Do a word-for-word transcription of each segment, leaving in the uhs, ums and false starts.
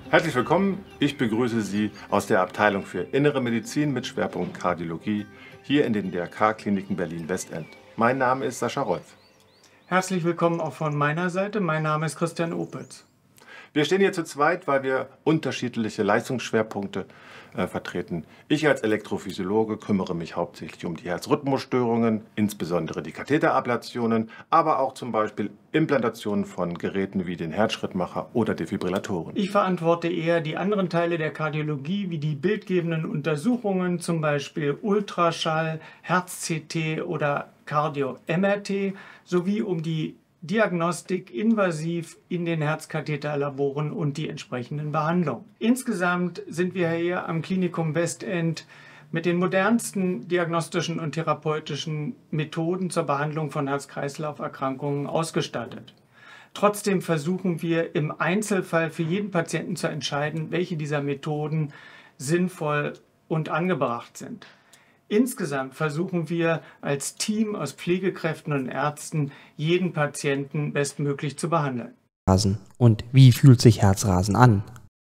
Herzlich willkommen, ich begrüße Sie aus der Abteilung für Innere Medizin mit Schwerpunkt Kardiologie hier in den D R K-Kliniken Berlin-Westend. Mein Name ist Sascha Rolf. Herzlich willkommen auch von meiner Seite, mein Name ist Christian Opitz. Wir stehen hier zu zweit, weil wir unterschiedliche Leistungsschwerpunkte äh, vertreten. Ich als Elektrophysiologe kümmere mich hauptsächlich um die Herzrhythmusstörungen, insbesondere die Katheterablationen, aber auch zum Beispiel Implantationen von Geräten wie den Herzschrittmacher oder Defibrillatoren. Ich verantworte eher die anderen Teile der Kardiologie, wie die bildgebenden Untersuchungen, zum Beispiel Ultraschall, Herz-C T oder Cardio-M R T, sowie um die Diagnostik invasiv in den Herzkatheterlaboren und die entsprechenden Behandlungen. Insgesamt sind wir hier am Klinikum Westend mit den modernsten diagnostischen und therapeutischen Methoden zur Behandlung von Herz-Kreislauf-Erkrankungen ausgestattet. Trotzdem versuchen wir im Einzelfall für jeden Patienten zu entscheiden, welche dieser Methoden sinnvoll und angebracht sind. Insgesamt versuchen wir als Team aus Pflegekräften und Ärzten, jeden Patienten bestmöglich zu behandeln. Und wie fühlt sich Herzrasen an?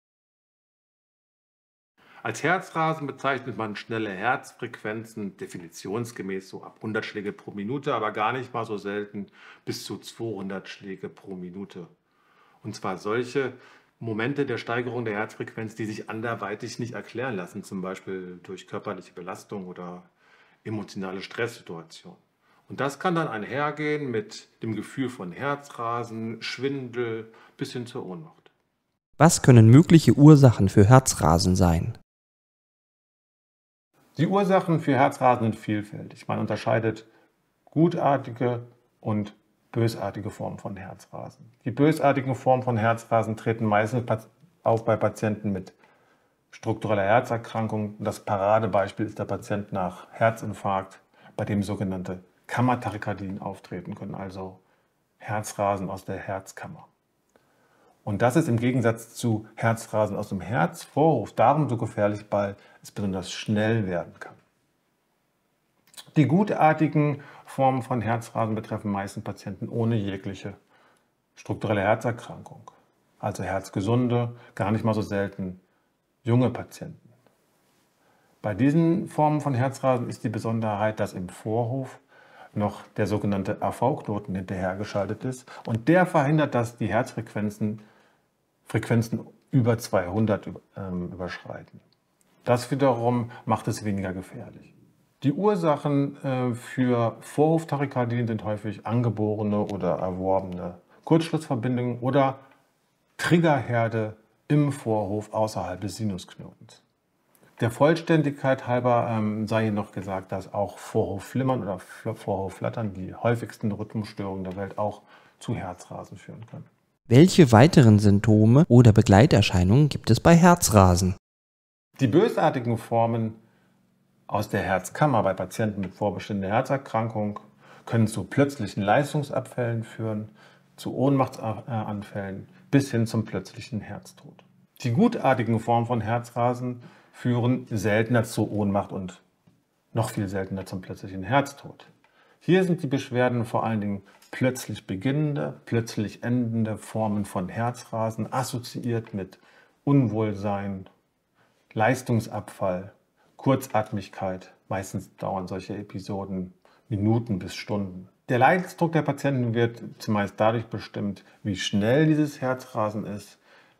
Als Herzrasen bezeichnet man schnelle Herzfrequenzen, definitionsgemäß so ab hundert Schläge pro Minute, aber gar nicht mal so selten bis zu zweihundert Schläge pro Minute. Und zwar solche Momente der Steigerung der Herzfrequenz, die sich anderweitig nicht erklären lassen, zum Beispiel durch körperliche Belastung oder emotionale Stresssituation. Und das kann dann einhergehen mit dem Gefühl von Herzrasen, Schwindel bis hin zur Ohnmacht. Was können mögliche Ursachen für Herzrasen sein? Die Ursachen für Herzrasen sind vielfältig. Man unterscheidet gutartige und bösartige Formen von Herzrasen. Die bösartigen Formen von Herzrasen treten meistens auf bei Patienten mit struktureller Herzerkrankung. Das Paradebeispiel ist der Patient nach Herzinfarkt, bei dem sogenannte Kammertachykardien auftreten können, also Herzrasen aus der Herzkammer. Und das ist im Gegensatz zu Herzrasen aus dem Herzvorhof darum so gefährlich, weil es besonders schnell werden kann. Die gutartigen Formen von Herzrasen betreffen meistens Patienten ohne jegliche strukturelle Herzerkrankung, also herzgesunde, gar nicht mal so selten junge Patienten. Bei diesen Formen von Herzrasen ist die Besonderheit, dass im Vorhof noch der sogenannte A V-Knoten hinterhergeschaltet ist und der verhindert, dass die Herzfrequenzen Frequenzen über zweihundert ähm, überschreiten. Das wiederum macht es weniger gefährlich. Die Ursachen äh, für Vorhoftachykardien sind häufig angeborene oder erworbene Kurzschlussverbindungen oder Triggerherde im Vorhof außerhalb des Sinusknotens. Der Vollständigkeit halber ähm, sei hier noch gesagt, dass auch Vorhofflimmern oder Vorhofflattern, die häufigsten Rhythmusstörungen der Welt, auch zu Herzrasen führen können. Welche weiteren Symptome oder Begleiterscheinungen gibt es bei Herzrasen? Die bösartigen Formen aus der Herzkammer bei Patienten mit vorbestehender Herzerkrankung können zu plötzlichen Leistungsabfällen führen, zu Ohnmachtsanfällen bis hin zum plötzlichen Herztod. Die gutartigen Formen von Herzrasen führen seltener zu Ohnmacht und noch viel seltener zum plötzlichen Herztod. Hier sind die Beschwerden vor allen Dingen plötzlich beginnende, plötzlich endende Formen von Herzrasen, assoziiert mit Unwohlsein, Leistungsabfall, Kurzatmigkeit. Meistens dauern solche Episoden Minuten bis Stunden. Der Leidensdruck der Patienten wird zumeist dadurch bestimmt, wie schnell dieses Herzrasen ist,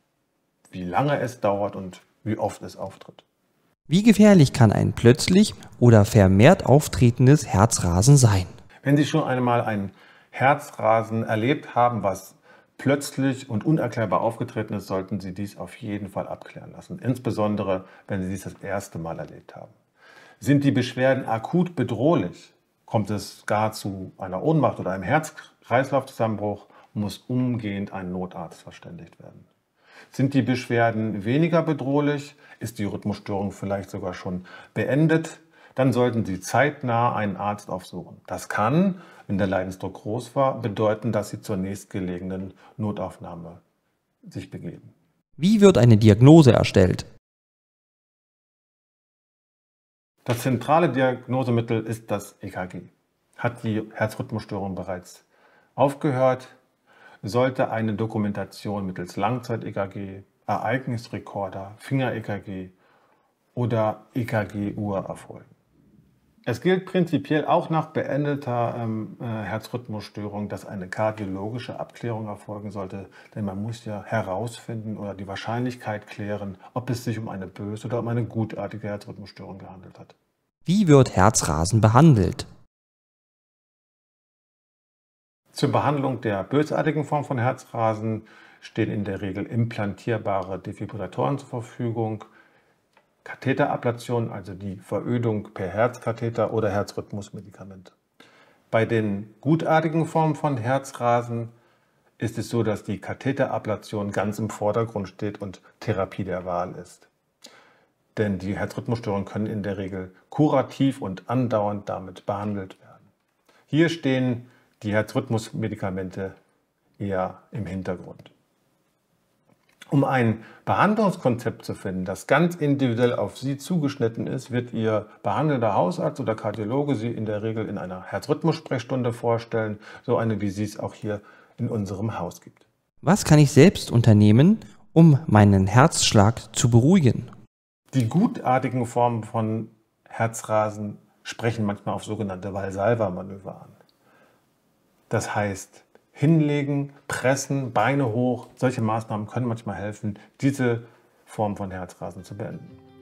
wie lange es dauert und wie oft es auftritt. Wie gefährlich kann ein plötzlich oder vermehrt auftretendes Herzrasen sein? Wenn Sie schon einmal ein Herzrasen erlebt haben, was plötzlich und unerklärbar aufgetreten ist, sollten Sie dies auf jeden Fall abklären lassen, insbesondere wenn Sie dies das erste Mal erlebt haben. Sind die Beschwerden akut bedrohlich, kommt es gar zu einer Ohnmacht oder einem Herz-Kreislauf-Zusammenbruch, muss umgehend ein Notarzt verständigt werden. Sind die Beschwerden weniger bedrohlich, ist die Rhythmusstörung vielleicht sogar schon beendet, dann sollten Sie zeitnah einen Arzt aufsuchen. Das kann, wenn der Leidensdruck groß war, bedeuten, dass Sie zur nächstgelegenen Notaufnahme sich begeben. Wie wird eine Diagnose erstellt? Das zentrale Diagnosemittel ist das E K G. Hat die Herzrhythmusstörung bereits aufgehört, sollte eine Dokumentation mittels Langzeit-E K G Ereignisrekorder, Finger-E K G oder E K G-Uhr erfolgen. Es gilt prinzipiell auch nach beendeter ähm, äh, Herzrhythmusstörung, dass eine kardiologische Abklärung erfolgen sollte, denn man muss ja herausfinden oder die Wahrscheinlichkeit klären, ob es sich um eine böse oder um eine gutartige Herzrhythmusstörung gehandelt hat. Wie wird Herzrasen behandelt? Zur Behandlung der bösartigen Form von Herzrasen stehen in der Regel implantierbare Defibrillatoren zur Verfügung, Katheterablation, also die Verödung per Herzkatheter oder Herzrhythmusmedikamente. Bei den gutartigen Formen von Herzrasen ist es so, dass die Katheterablation ganz im Vordergrund steht und Therapie der Wahl ist. Denn die Herzrhythmusstörungen können in der Regel kurativ und andauernd damit behandelt werden. Hier stehen die Herzrhythmusmedikamente eher im Hintergrund. Um ein Behandlungskonzept zu finden, das ganz individuell auf Sie zugeschnitten ist, wird Ihr behandelnder Hausarzt oder Kardiologe Sie in der Regel in einer Herzrhythmus-Sprechstunde vorstellen, so eine, wie Sie es auch hier in unserem Haus gibt. Was kann ich selbst unternehmen, um meinen Herzschlag zu beruhigen? Die gutartigen Formen von Herzrasen sprechen manchmal auf sogenannte Valsalva-Manöver an. Das heißt, hinlegen, pressen, Beine hoch, solche Maßnahmen können manchmal helfen, diese Form von Herzrasen zu beenden.